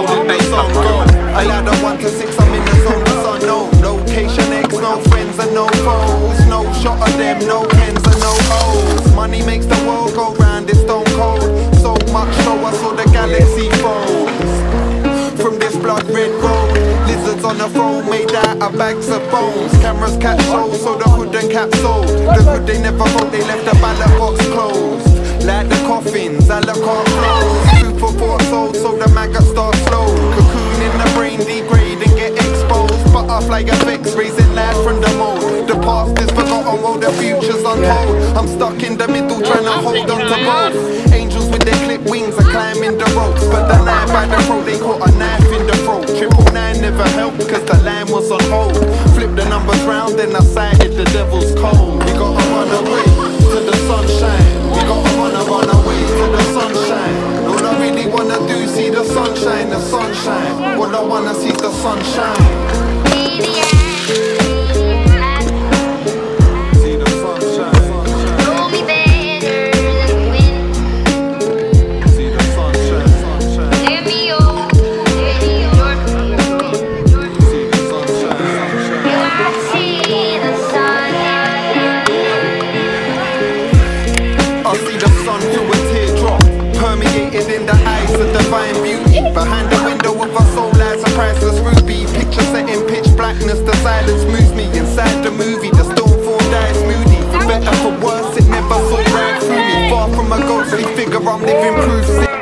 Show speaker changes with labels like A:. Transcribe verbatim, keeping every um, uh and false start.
A: how did the sun go? I had a one to six, I'm in the zone, the sun, no. Location X, no friends and no foes. No shot of them, no pens and no O's. Money makes the world go round, it's stone cold. So much so I saw the galaxy fold. From this blood red road, lizards on the throne made out of bags of bones. Cameras catch shows, so the hood and cap sold. The hood they never wrote, they left the ballot box closed. Like the coffins, a la carte closed. Food for thought sold, so the maggot starts slow. Cocoon in the brain, degrade and get exposed. Butterfly effects, raising life from the mold. The past is forgotten while the future's untold. I'm stuck in the middle trying to hold on to both. Angels with their clipped wings are climbing the ropes, but the line by the throat, they caught a knife in the throat. Triple nine never helped cause the line was on hold. Flip the numbers round, then I sighted the devil's cold. We gotta run away to the sunshine. We gotta wanna run away to the sunshine. All I really wanna do, see the sunshine, the sunshine. All I wanna see is the sunshine. In the eyes of divine beauty, behind the window of our soul lies a priceless ruby. Picture set in pitch blackness, the silence moves me. Inside the movie, the storm form dies moody. For better, for worse, it never saw right through me. Far from a ghostly figure, I'm living proof.